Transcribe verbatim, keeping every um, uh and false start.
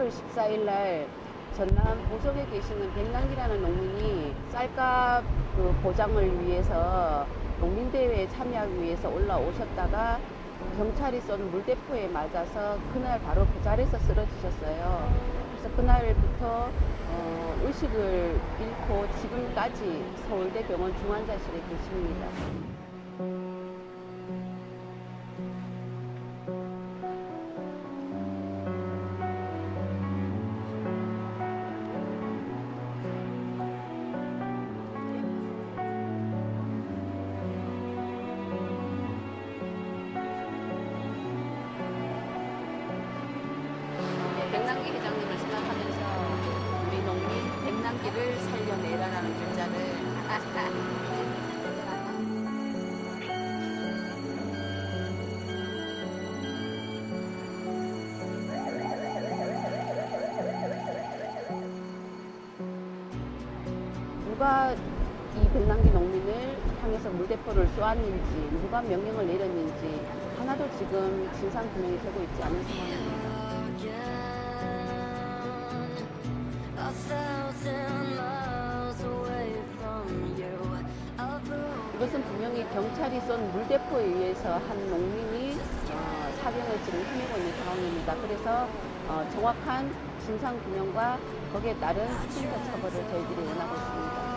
팔월 십사일 날 전남 보성에 계시는 백남기라는 농민이 쌀값 그 보장을 위해서 농민대회에 참여하기 위해서 올라오셨다가 경찰이 쏜 물대포에 맞아서 그날 바로 그 자리에서 쓰러지셨어요. 그래서 그날부터 어, 의식을 잃고 지금까지 서울대병원 중환자실에 계십니다. 백남기 회장님을 생각하면서 우리 농민 백남기를 살려내라라는 글자를 누가 이 백남기 농민을 향해서 물대포를 쏘았는지, 누가 명령을 내렸는지 하나도 지금 진상규명이 되고 있지 않은 상황입니다. 이것은 분명히 경찰이 쏜 물대포에 의해서 한 농민이 어, 사병을 지금 헤매고 있는 상황입니다. 그래서 어, 정확한 진상규명과 거기에 따른 책임자 처벌을 저희들이 원하고 있습니다.